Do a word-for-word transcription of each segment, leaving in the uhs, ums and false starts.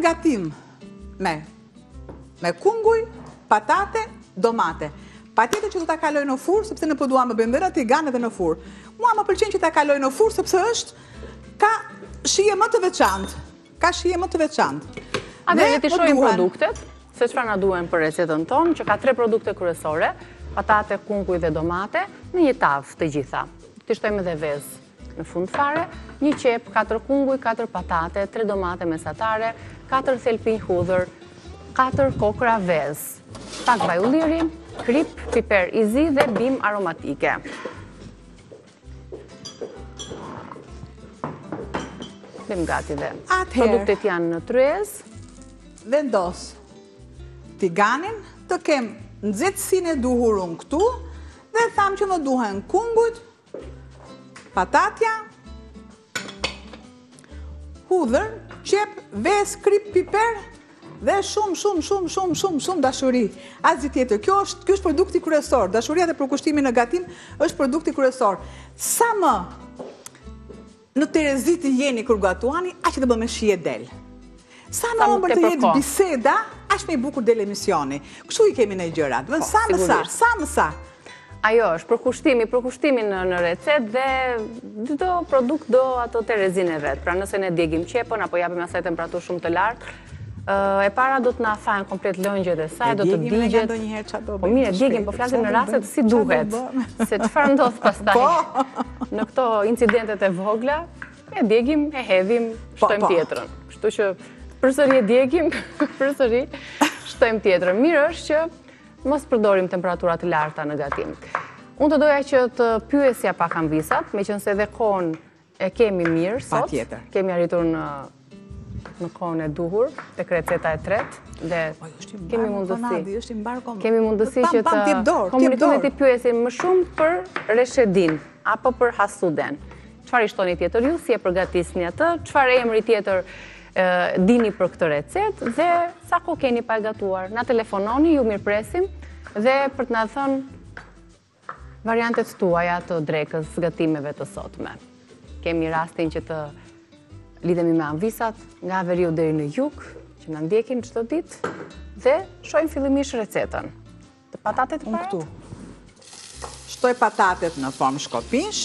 gatim me, me kunguj, patate, domate. Patjetër që do ta kaloj në furrë, sepse në po dua më bëjmë dhe në tigan edhe në furrë. Mua më pëlqen që ta kaloj në furrë, sepse është, ka shije më të veçantë. Ka shije më të veçantë. A dhe ti shohim produktet, se çfarë na duhen për recetën tonë, që ka tre produkte kryesore, patate, kunguj dhe domate, në një tavë të gjitha. Ti shtojmë edhe vezë në fund fare, një qep, katër kunguj, katër patate, tre domate mesatare, katër thelpinj hudhër, katër kokra vezë, pak vaj ulliri, krip, piper i zi dhe bim aromatike. Bim gati dhe produktet janë në tryez. Vendos tiganin, të kem nxehtësinë e duhurun këtu dhe tham që më duhen kungujt, patatja, hudhër, qep, vezë, krip, piper dhe shumë, shumë, shumë, shumë, shumë, shumë dashuri. Asgjë tjetër. Kjo është, kjo është produkti kryesor. Dashuria dhe përkushtimi në gatim është produkti kryesor. Sa më në Terezi të jeni kur gatuani, aq të bëmë shije del. Sa më ëmbël të jetë biseda, aq më i bukur del emisioni. Kështu i kemi ne gjërat. Vën sa më sa, sa më sa. Ajo është përkushtimi, përkushtimi në, në recet dhe çdo produkt do ato Terezin e vet. Pra nëse ne djegim qepën apo japim asaj temperaturë shumë të lartë, e para do të na fajnë komplet lëngjet e saj, do të digjet. Po mirë, djegim, po flasim në rastet si duhet. Se çfarë ndodh pastaj në këto incidentet e vogla, e djegim, e hedhim, shtojmë tjetrën. Kështu që përsëri e djegim, përsëri shtojmë tjetrën. Mirë është që mos përdorim temperaturat të larta në gatim. Unë të doja që të pyesja pak anvisat, meqense edhe kohën e kemi mirë sot. Kemi arritur në në kohën e duhur, tek receta e tretë dhe kemi mundësi. Kemi mundësi që të komunikojmë të pyesim më shumë për reshedin apo për hasuden. Çfarë i shtoni tjetër ju, si e përgatisni atë, çfarë emri tjetër dini për këtë recet dhe sa kohë keni pa e gatuar. Na telefononi, ju mirëpresim dhe për të na thënë variantet tuaja të drekës gatimeve të sotme. Kemi rastin që të lidhemi me anvisat nga veriu deri në jug, që na ndjekin çdo ditë dhe shohim fillimisht recetën. Të patatet para. Unë këtu shtoj patatet në formë shkopinsh.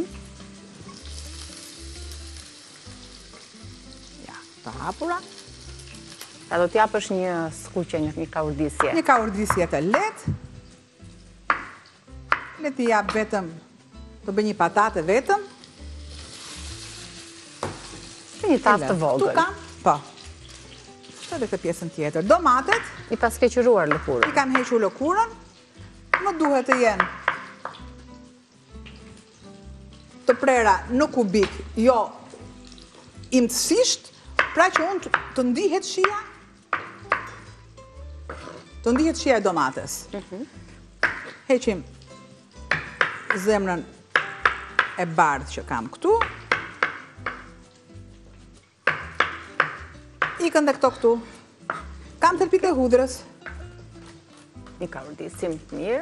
Ja, të hapura. Ta do t'japësh një skuqe, një kaurdisje. Një kaurdisje të lehtë. Le t'i jap vetëm, të bëj një patate vetëm. Një tavë të vogël. Tu kam, po. Shtë edhe këtë pjesën tjetër. Domatet. I pas keqëruar lëkurën. I kam hequr lëkurën. Më duhet të jenë të prera në kubik, jo imtësisht, pra që unë të ndihet shia, të ndihet shia e domates. Heqim zemrën e bardhë që kam këtu. Ikën dhe këto këtu. Kam thelpit e hudrës. Një kaurdisim mirë.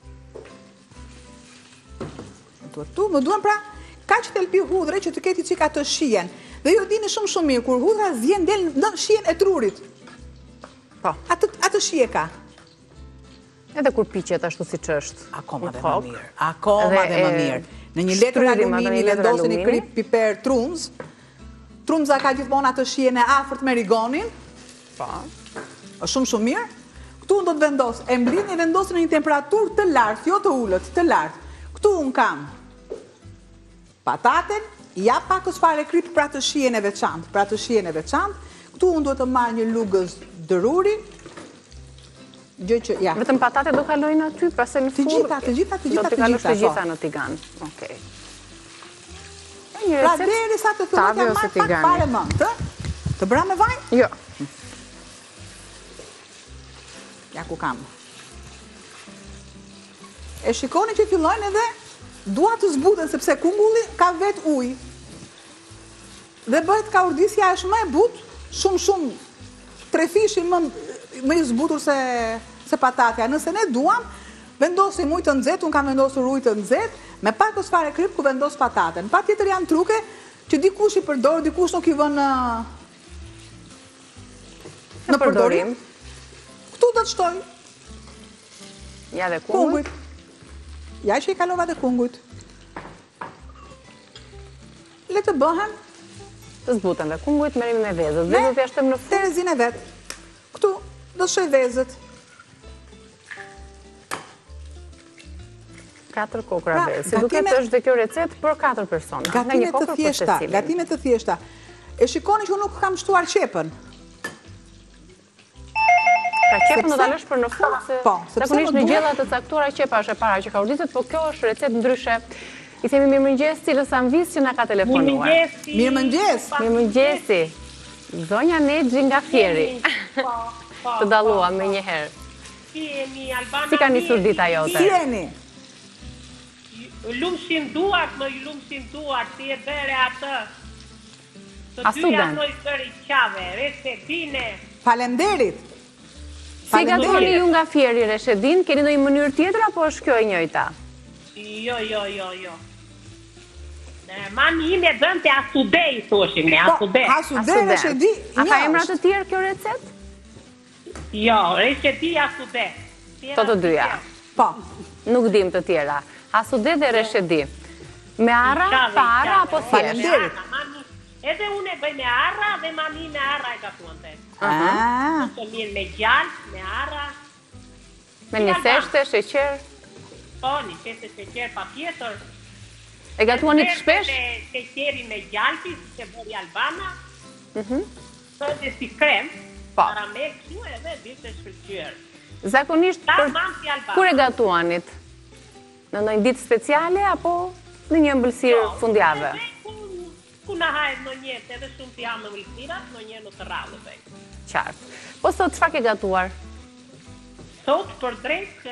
Tu, më duhen pra, ka që thelpi hudrë që të keti qika të shien. Dhe ju dini shumë shumë mirë, kur hudra zjen del në shien e trurit. Po. Atë shie ka. Edhe kur piqet ashtu si që është. Akoma dhe më mirë. Akoma dhe më mirë. Në një letër alumini, vendosin i krip, piper, trunz. Trunza ka gjithmonë atë shien e afërt me rigonin. Pa. Shumë shumë mirë. Këtu unë do të vendos, e mblin e vendosin në një temperaturë të lartë, jo të ullët, të lartë. Këtu unë kam pataten, ja pakës fare krip pra të shien e veçantë, pra të shien e veçantë. Këtu unë do të marrë një lugës dëruri. Gjë që, ja. Vetëm patate do kalojnë aty, pra se në furrë. Të gjitha, të gjitha, të gjitha, të gjitha. Do të kalosh të gjitha në tigan. Okej. Pra deri sa të thëmë të marrë pak fare mënd, të? Të bra me vajnë? Jo. Ja ku kam. E shikoni që fillojnë edhe dua të zbuten, sepse kungulli ka vetë ujë. Dhe bëhet kaurdisja është më e butë, shumë shumë trefishi më, më i zbutur se, se patatja. Nëse ne duam, vendosim ujë të nxehtë, unë kam vendosur ujë të nxehtë, me pakës fare krip ku vendos pataten. Pa tjetër janë truke që dikush i përdor, dikush nuk i vën në përdorim. Këtu do të shtoj Ja dhe kungujt. Ja që i kalova dhe kungujt. Le të bëhen. Të zbuten dhe kungujt, merrim me vezët. Vezët ja shtojmë në fund. Te rezin e vet. Këtu do të shoj vezët. Katër kokra vezë. Si duket është dhe kjo recet për katër persona. Gatime të thjeshta, gatime të thjeshta. E shikoni që unë nuk kam shtuar qepën. Pra qepën do ta lësh për në fund se zakonisht në gjella të caktuara qepa është e para që ka urdhëruar, por kjo është recet ndryshe. I themi mirëmëngjes cilës Anvis që na ka telefonuar. Mirëmëngjes. Mirëmëngjesi. Zonja Nexhi nga Fieri. Të dalluam më një herë. Si jeni Albana? Si ka nisur dita jote? Si jeni? Lumshin duart, më lumshin duart, si e bëre atë. Të A dyja student? të i bëri qave, Reshedine. Faleminderit. Si gatuani ju nga Fieri, Reshedin? Keni ndonjë mënyrë tjetër apo është kjo e njëjta? Jo, jo, jo, jo. Mami ime bënte asudej, thoshim ne, asudej. Asudej, Reshedi, A ka emra të tjerë kjo recet? Jo, Reshedi asudej. To të dyja. Po. Nuk dim të tjera. Asude dhe Reshedi. Me arra, pa arra apo thjesht? Faleminderit. Edhe unë e bëj me arra dhe mami me arra e gatuante. Ah. Të mirë me gjallë, me arra. Me një theshte, sheqer. Po, një theshte sheqer pa tjetër. E gatuani të shpesh? Sheqeri me gjallë, që bëri Albana. Të dhe si krem, para me kështu edhe vite shkëllqyër. Zakonisht, kur e gatuanit? Në ndonjë ditë speciale, apo në një ëmbëlsirë fundjavë? Ku në hajt në njëtë, edhe shumë të jam në ëmbëlsirat, në një në të rallë bëj. Qartë. Po sot, çfarë ke gatuar? Sot, për drejt,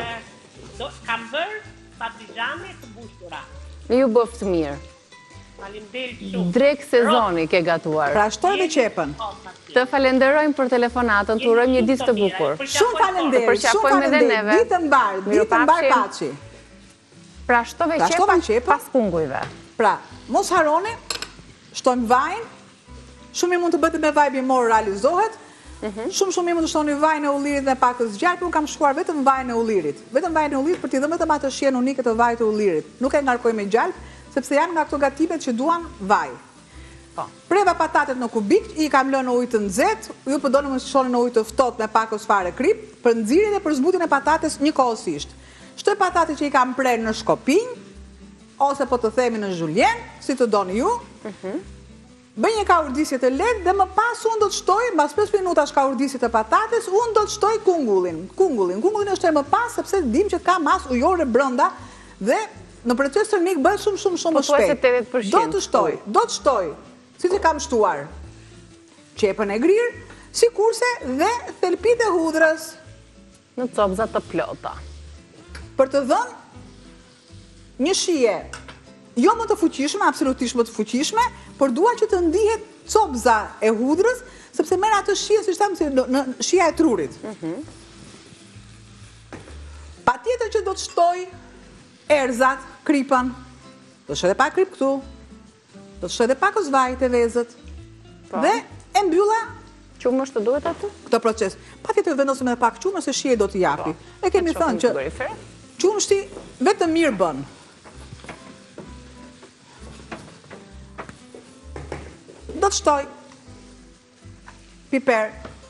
kam bërë patlıgjane të bushura. Ju bëftë mirë. Faleminderit shumë. Drek sezoni ke gatuar. Pra shtoj dhe qepën. Të falenderojmë për telefonatën, të urojmë një ditë të bukur. Shumë falenderit, shumë falenderit. Ditë mbar, ditë mbar paçi. Pra shtove qepën pas kungujve. Pra, mos haroni, shtojmë vajin, shumë i mund të bëtë me vaj bimor realizohet, shumë shumë i mund të shtoni vajin e ullirit dhe pakës gjarë, për unë kam shkuar vetëm vajin e ullirit. Vetëm vajin e ullirit për t'i dhëmë vetëm atë shien unike të vajit e ullirit. Nuk e ngarkoj me gjalp, sepse janë nga këto gatimet që duan vaj. Preva patatet në kubik, i kam lënë në ujë të nxehtë, ju po doni mos shoni në ujë të ftohtë me pak ose fare krip, për nxirjen dhe për zbutjen e patates njëkohësisht. Shtoj patatet që i kam prerë në shkopinj, ose po të themi në zhuljen, si të doni ju. Bëj një kaurdisje të lehtë dhe më pas unë do të shtoj, mbas pesë minutash kaurdisje të patates, unë do të shtoj kungullin. Kungullin, kungullin është e më pas sepse dim që ka mas ujore brenda dhe në proces termik bëhet shumë shumë shumë më shpejt. Do të shtoj, do të shtoj, si që kam shtuar qepën e grirë, si kurse dhe thelpit e hudrës. Në copëza të plota. Për të dhënë një shije, jo më të fuqishme, absolutisht më të fuqishme, por dua që të ndihet copëza e hudrës, sepse merr atë shije, si thamë, në shija e trurit. Patjetër që do të shtoj erzat, kripën, do të shoj edhe pak krip këtu, do të shoj edhe pak ozvaj të vezët, dhe e mbylla qumësht të duhet aty? Këtë proces. Patjetër vendosim edhe pak qumë, se shije do të japi. E kemi thënë që qumështi vetëm mirë bën. Do të shtoj piper.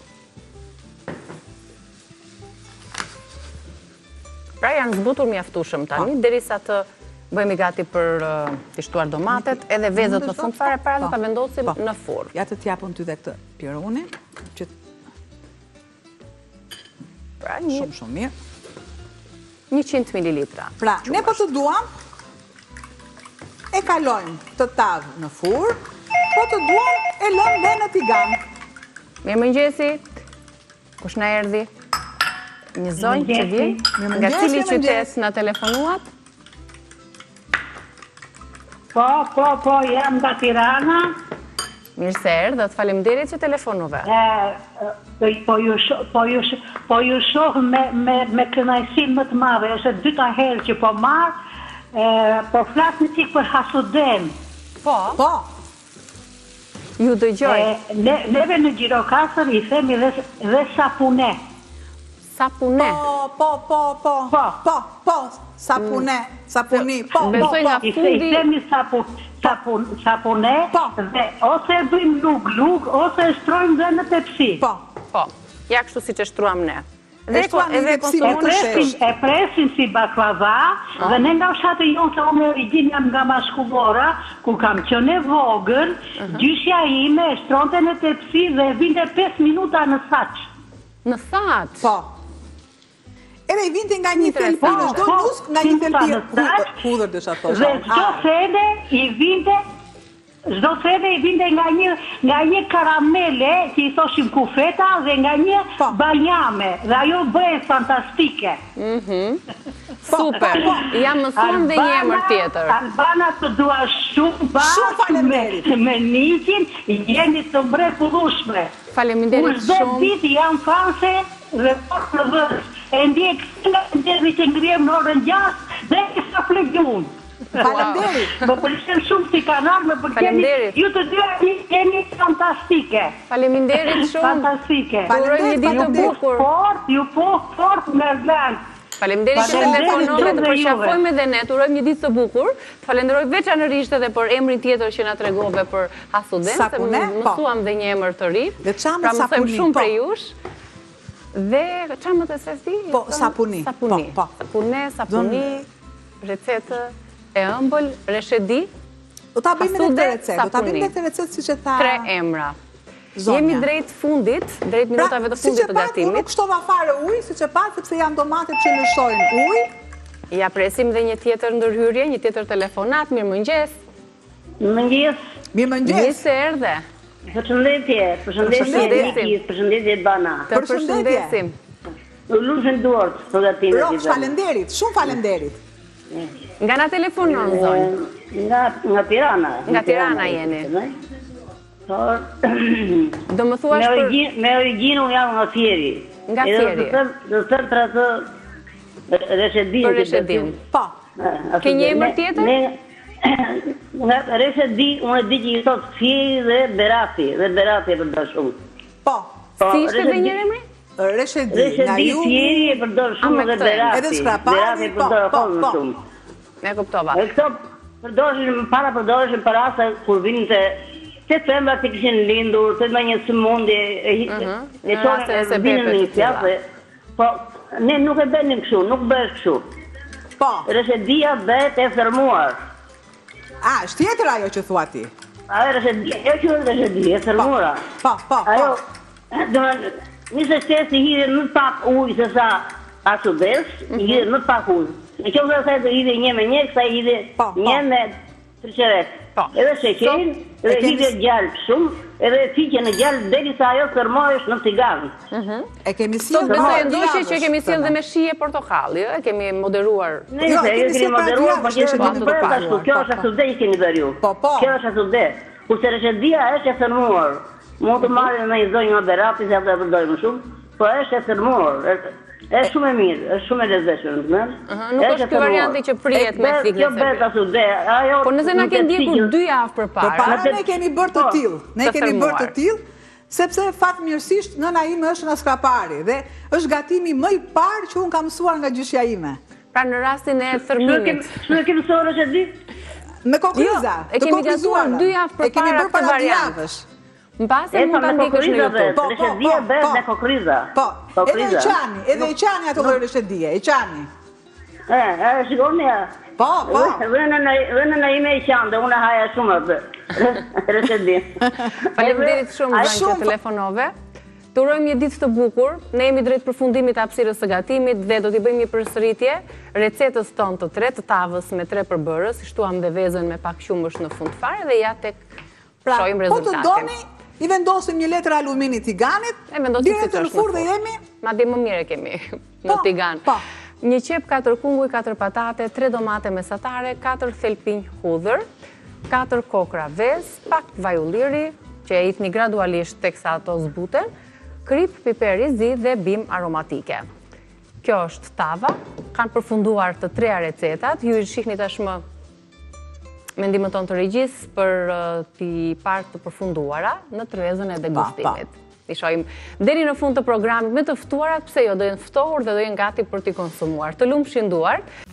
Pra janë zbutur mjaftueshëm tani, derisa të bëjmë gati për të shtuar domatet, edhe vezët në fund fare para të ta vendosim në furrë. Ja të t'japën ty dhe këtë pironi, që shumë shumë mirë. njëqind mililitra. Pra, ne po të duam, e kalojmë të tavë në furrë, po të duam e lëmë dhe në tigan. Mirëmëngjesi, kush na erdhi? Një zonjë që vjen, nga cili qytet na telefonuat? Po, po, po, jam nga Tirana. Mirë se erdhët, faleminderit që telefonuve. Po ju shoh me kënaqësi më të madhe, është dyta herë që po marr, po flas një çik për Hasuden. Po. Po. Ju dëgjoj. Neve në Gjirokastër i themi dhe sapune. Sapune. Po, po, po, po, po, po, sapune, sapuni, po, po, po. I themi sapune dhe ose e bëjmë lug-lug, ose e shtrojmë dhe në tepsi. Po, po, ja kështu si që shtruam ne. E presim si baklava dhe ne nga fshatë jonë se unë origin jam nga Mashkullora, ku kam qenë e vogël, gjyshja ime e shtronte në tepsi dhe vinte pesë minuta në saç. Në saç? Po. Edhe i vinte nga një thelpin, çdo nusk nga një thelpin hudhër dësha thosh. Dhe çdo sene i vinte Çdo sene i vinte nga një nga një karamele që i thoshim kufeta dhe nga një banjame dhe ajo bëhet fantastike. Super. Jam mësuar dhe një emër tjetër. Albana të dua shumë bashkë me Nikin, jeni të mrekullueshme. Faleminderit shumë. Çdo ditë jam fanse dhe pas në vës. E ndjek nga ndërri që ngrihem në orën gjasë dhe e sa flegjun. Falemderit. Më pëlqen shumë si kanal, më pëlqen. Ju të dy jeni fantastike. Faleminderit shumë. Fantastike. Uroj një ditë të bukur. Fort, ju po fort në Erlang. Faleminderit që telefonove të përqafojmë edhe ne, të urojmë një ditë të bukur. Falenderoj veçanërisht edhe për emrin tjetër që na tregove për Hasuden, se mësuam dhe një emër të ri. Pra mësojmë shumë prej jush. Dhe çamët e sesi? Po, sapuni. Sapuni. Sapune, sapuni, recetë e ëmbël, reshedi. Do ta bëjmë edhe këtë recetë, do ta bëjmë edhe këtë recetë siç e tha. Tre emra. Jemi drejt fundit, drejt minutave të fundit të gatimit. Unë nuk shtova fare ujë, siç e pat, sepse janë domatet që lëshojnë ujë. Ja presim dhe një tjetër ndërhyrje, një tjetër telefonat. Mirëmëngjes. Mirëmëngjes. Mirëmëngjes. Mirë se erdhe. Përshëndetje, përshëndetje, përshëndetje Bana. Të përshëndesim. Në lushën duart, përgatimet i Rosh, falenderit, shumë falenderit. Nga na telefonon, zonjë? Nga Tirana. Nga Tirana jeni. Do më thuash për... Me originu jam nga Fjeri. Nga Fjeri. Dhe të për atë reshedin. Për reshedin. Po. Ke një emër tjetër? Nga reshedi, unë e di që i thot Fjeri dhe Berati. Dhe Berati e përdo shumë. Po. Si ishte dhe një emri? Reshedi. Reshedi, Fjeri e përdo shumë dhe Berati. Edhe Skrapari, Berati e përdo shumë. Me kuptova. E këto përdojshën, para përdojshën për asa kur vinë të të femra të kishin lindur, të me një sëmundje, e tonë e vinë një fjase, po ne nuk e bënim këshu, nuk bësh këshu. Po. Reshedia bëhet e thërmuar. A, është tjetër ajo që thua ti? Ajo reshedia, e që është reshedia, e thërmuara. Po, po, po. Ajo, njëse qesi hire në pak ujë se sa asudes, hire në pak ujë. Në që më dhe të hide një me një, kësa hide një me të qeret. Edhe shekerin, edhe hide gjallë shumë, edhe fiqe në gjallë, deri sa ajo sërmojsh në tigan. E kemi si... Besoj e ndoshje që kemi si dhe me shije portokalli, e kemi moderuar... Ne, e kemi moderuar, për që në bërë ashtu, kjo është ashtu dhe i keni bërë ju. Kjo është ashtu dhe. Kurse reshedia është e sërmuar. Mund të marrë në i zonjë nga Berati, se atë e përdojmë shumë, po është e sërmuar. është shumë e mirë, është shumë e lezetshme. Nuk është ky varianti që prihet me thikë. Kjo bëhet ashtu dhe ajo. Po nëse na ke ndjekur dy javë përpara. Përpara ne kemi bërë të tillë. Ne kemi bërë të tillë, sepse fatmirësisht nëna ime është nga Skrapari dhe është gatimi më i parë që un kam mësuar nga gjyshja ime. Pra në rastin e thërmimit. Çfarë kemi mësuar është e di? Me kokriza. E kemi gatuar dy javë përpara këtë variant. Mbase mund ta ndikësh në YouTube. Po, reshedia bëhet me kokriza. Po, edhe i qani, edhe i qani ato lloj reshedia, i qani. E, e, shikoni ja. Po, po. Vënë në ime i qanë, dhe unë haja shumë atë reshedia. Faleminderit shumë zonjë që telefonove. Të urojmë një ditë të bukur. Ne jemi drejt përfundimit të hapësirës së gatimit dhe do t'i bëjmë një përsëritje recetës tonë të tre të tavës me tre përbërës. I shtuam dhe vezën me pak qumësh në fund fare dhe ja tek shohim rezultatin. Po të doni, i vendosim një letër alumini tiganit, direkt në furrë dhe jemi... Madje më mire kemi në tigan. Një qep, katër kunguj, katër patate, tre domate mesatare, katër thelpinj hudhër, katër kokra vez, pak vaj ulliri, që e ikni gradualisht teksa ato zbuten, krip, piper i zi dhe bim aromatike. Kjo është tava, kanë përfunduar të treja recetat, ju i shihni tashmë mendimet tonë të regjis për t'i parë të përfunduara në tryezën e degustimit. I shohim deri në fund të programit me të ftuarat, pse jo, do jenë ftohur dhe do jenë gati për t'i konsumuar. Të lumshin duart.